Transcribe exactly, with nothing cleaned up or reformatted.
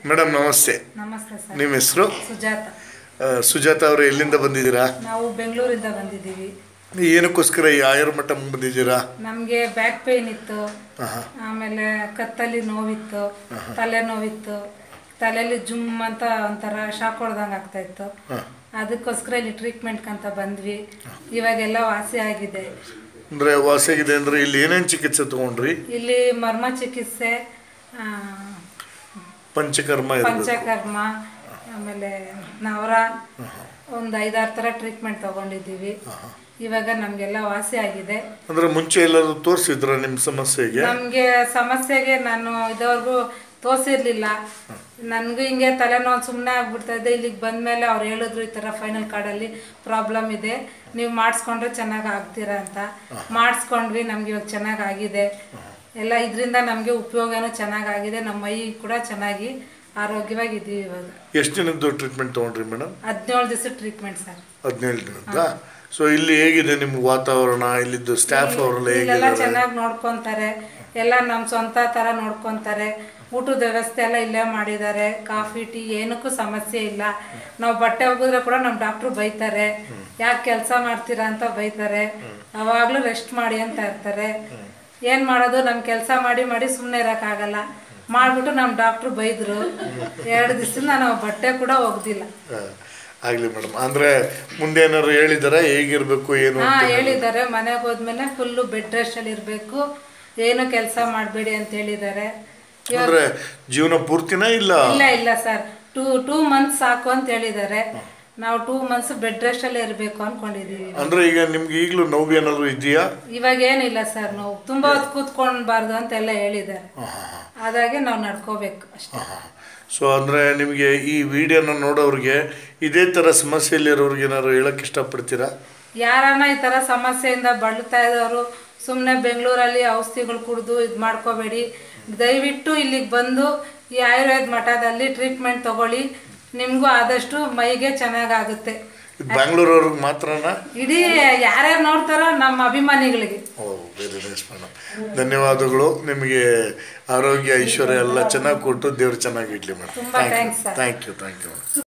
Madam ನಮಸ್ತೆ. ನಮಸ್ತೆ sir. ನಿಮ್ಮ ಹೆಸರು? ಸುಜಾತ. ಸುಜಾತ ಅವರು ಎಲ್ಲಿಂದ ಬಂದಿದ್ದೀರಾ? ನಾವು ಬೆಂಗಳೂರಿಂದ ಬಂದಿದ್ದೀವಿ. ಏನಕ್ಕೋಸ್ಕರ ಈ ಆಯುರ್ ಮಠಂ ಬಂದಿದ್ದೀರಾ? ನಮಗೆ ಬ್ಯಾಕ್ ಪೇನ್ ಇತ್ತು, ಆಮೇಲೆ ಕತ್ತಲ್ಲಿ ನೋವಿತ್ತು, ತಲೆ ನೋವಿತ್ತು, ತಲೆಯಲ್ಲಿ ಜುಮ್ ಅಂತ ಒಂಥರ ಶಾಕ್ ಹೊಡೆದಂಗೆ ಆಗ್ತಾ ಇತ್ತು. ಅದಕ್ಕೋಸ್ಕರ ಇಲ್ಲಿ ಟ್ರೀಟ್ಮೆಂಟ್ ಅಂತ ಬಂದ್ವಿ. ಇವಾಗೆಲ್ಲ ವಾಸಿ ಆಗಿದೆ. ಅಂದ್ರೆ ವಾಸಿ ಆಗಿದೆ ಅಂದ್ರೆ ಇಲ್ಲಿ ಏನೇನು ಚಿಕಿತ್ಸೆ ತಗೊಂಡ್ರಿ? ಇಲ್ಲಿ ಮರ್ಮ ಚಿಕಿತ್ಸೆ, ಪಂಚಕರ್ಮ ಪಂಚಕರ್ಮ ಆಮೇಲೆ ನವರ ಒಂದು ಐದಾರು ಥರ ಟ್ರೀಟ್ಮೆಂಟ್ ತಗೊಂಡಿದ್ದೀವಿ. ಇವಾಗ ನಮಗೆಲ್ಲ ವಾಸಿ ಆಗಿದೆ. ಅಂದ್ರೆ ಮುಂಚೆ ಎಲ್ಲರೂ ತೋರಿಸಿದ್ರ ನಿಮ್ಮ ಸಮಸ್ಯೆಗೆ? ನಮಗೆ ಸಮಸ್ಯೆಗೆ ನಾನು ಇದುವರೆಗೂ ತೋರಿಸಿರ್ಲಿಲ್ಲ. ನನಗೂ ಹಿಂಗೆ ತಲೆನೋವು ಸುಮ್ಮನೆ ಆಗ್ಬಿಡ್ತಾ ಇದ್ದೆ. ಇಲ್ಲಿಗೆ ಬಂದಮೇಲೆ ಅವ್ರು ಹೇಳಿದ್ರು ಈ ಥರ ಫೈನಲ್ ಕಾರ್ಡಲ್ಲಿ ಪ್ರಾಬ್ಲಮ್ ಇದೆ, ನೀವು ಮಾಡಿಸ್ಕೊಂಡ್ರೆ ಚೆನ್ನಾಗಿ ಆಗ್ತೀರಾ ಅಂತ. ಮಾಡಿಸ್ಕೊಂಡ್ವಿ. ನಮ್ಗೆ ಇವಾಗ ಚೆನ್ನಾಗಾಗಿದೆ ಎಲ್ಲ. ಇದರಿಂದ ನಮಗೆ ಉಪಯೋಗನೂ ಚೆನ್ನಾಗಾಗಿದೆ. ನಮ್ಮ ಮೈ ಕೂಡ ಚೆನ್ನಾಗಿ ಆರೋಗ್ಯವಾಗಿದ್ದೀವಿ. ಇವಾಗ ಎಷ್ಟು ದಿನದ್ದು ಟ್ರೀಟ್ಮೆಂಟ್ ತೊಗೊಂಡ್ರಿ ಮೇಡಮ್? ಹದಿನೇಳು ದಿವಸ ಟ್ರೀಟ್ಮೆಂಟ್ ಸರ್. ಹದಿನೇಳು ದಿನದ. ಸೊ ಇಲ್ಲಿ ಹೇಗಿದೆ ನಿಮ್ಮ ವಾತಾವರಣ? ಇಲ್ಲಿದ್ದು ಸ್ಟಾಫ್ ಅವರೆಲ್ಲ ಎಲ್ಲ ಚೆನ್ನಾಗಿ ನೋಡ್ಕೊತಾರೆ. ಎಲ್ಲ ನಮ್ಮ ಸ್ವಂತ ಥರ ನೋಡ್ಕೊತಾರೆ. ಊಟದ ವ್ಯವಸ್ಥೆ ಎಲ್ಲ ಇಲ್ಲೇ ಮಾಡಿದ್ದಾರೆ. ಕಾಫಿ ಟೀ ಏನಕ್ಕೂ ಸಮಸ್ಯೆ ಇಲ್ಲ. ನಾವು ಬಟ್ಟೆ ಹೋಗಿದ್ರೆ ಕೂಡ ನಮ್ಮ ಡಾಕ್ಟ್ರು ಬೈತಾರೆ, ಯಾಕೆ ಕೆಲಸ ಮಾಡ್ತೀರಾ ಅಂತ ಬೈತಾರೆ. ಅವಾಗಲೂ ರೆಸ್ಟ್ ಮಾಡಿ ಅಂತ ಇರ್ತಾರೆ. ಏನು ಮಾಡೋದು, ನಮ್ಮ ಕೆಲಸ ಮಾಡಿ ಮಾಡಿ ಸುಮ್ಮನೆ ಇರೋಕ್ಕಾಗಲ್ಲ. ಮಾಡಿಬಿಟ್ಟು ನಮ್ಮ ಡಾಕ್ಟ್ರು ಬೈದರು. ಎರಡು ದಿವಸದಿಂದ ನಾವು ಬಟ್ಟೆ ಕೂಡ ಒಗ್ದಿಲ್ಲ. ಆಗಲಿ ಮೇಡಮ್. ಅಂದರೆ ಮುಂದೆ ಏನಾದ್ರು ಹೇಳಿದಾರೆ ಹೇಗಿರಬೇಕು ಏನು? ಹಾಂ ಹೇಳಿದ್ದಾರೆ. ಮನೆಗೆ ಹೋದ್ಮೇಲೆ ಫುಲ್ಲು ಬೆಡ್ ರೆಸ್ಟಲ್ಲಿ ಇರಬೇಕು, ಏನು ಕೆಲಸ ಮಾಡಬೇಡಿ ಅಂತ ಹೇಳಿದ್ದಾರೆ. ಅಂದರೆ ಜೀವನ ಪೂರ್ತಿನ? ಇಲ್ಲ ಇಲ್ಲ ಇಲ್ಲ ಸರ್, ಟೂ ಟೂ ಮಂತ್ಸ್ ಸಾಕು ಅಂತ ಹೇಳಿದ್ದಾರೆ. ನಾವು ಟೂ ಮಂತ್ಸ್ ಬೆಡ್ ರೆಸ್ಟ್ ಅಲ್ಲೇ ಇರಬೇಕು ಅನ್ಕೊಂಡಿದೀವಿ. ಅಂದ್ರೆ ಈಗ ನಿಮ್ಗೆ ಈಗಲೂ ನೋವು ಏನಾದ್ರು ಇದೆಯಾ? ಇವಾಗ ಏನಿಲ್ಲ ಸರ್. ನೋವು ತುಂಬಾ ಹೊತ್ತು ಕೂತ್ಕೊಳ್ಬಾರ್ದು ಅಂತೆಲ್ಲ ಹೇಳಿದ್ದಾರೆ. ಹಾಗಾಗಿ ನಾವು ನಡ್ಕೋಬೇಕು ಅಷ್ಟೇ. ಸೊ ಅಂದರೆ ನಿಮಗೆ ಈ ವಿಡಿಯೋನ ನೋಡೋರಿಗೆ ಇದೇ ಥರ ಸಮಸ್ಯೆಯಲ್ಲಿರೋರಿಗೆ ಏನಾದ್ರು ಹೇಳಕ್ಕೆ ಇಷ್ಟಪಡ್ತೀರಾ? ಯಾರನ್ನ ಈ ಥರ ಸಮಸ್ಯೆಯಿಂದ ಬಳಲ್ತಾ ಇದ್ದವರು ಸುಮ್ಮನೆ ಬೆಂಗಳೂರಲ್ಲಿ ಔಷಧಿಗಳು ಕುಡಿದು ಇದು ಮಾಡ್ಕೋಬೇಡಿ. ದಯವಿಟ್ಟು ಇಲ್ಲಿಗೆ ಬಂದು ಈ ಆಯುರ್ವೇದ ಮಠದಲ್ಲಿ ಟ್ರೀಟ್ಮೆಂಟ್ ತಗೊಳ್ಳಿ. ನಿಮಗೂ ಆದಷ್ಟು ಮೈಗೆ ಚೆನ್ನಾಗಾಗುತ್ತೆ. ಬ್ಯಾಂಗ್ಳೂರವ್ರಿಗೆ ಮಾತ್ರನಾ? ಇಡೀ ಯಾರ್ಯಾರು ನೋಡ್ತಾರೋ ನಮ್ಮ ಅಭಿಮಾನಿಗಳಿಗೆ. Oh very nice madam. ಧನ್ಯವಾದಗಳು. ನಿಮಗೆ ಆರೋಗ್ಯ ಐಶ್ವರ್ಯ ಎಲ್ಲ ಚೆನ್ನಾಗಿ ಕೊಟ್ಟು ದೇವ್ರು ಚೆನ್ನಾಗಿ ಇಡ್ಲಿ ಮೇಡಮ್. ತುಂಬ thanks. Thank you thank you.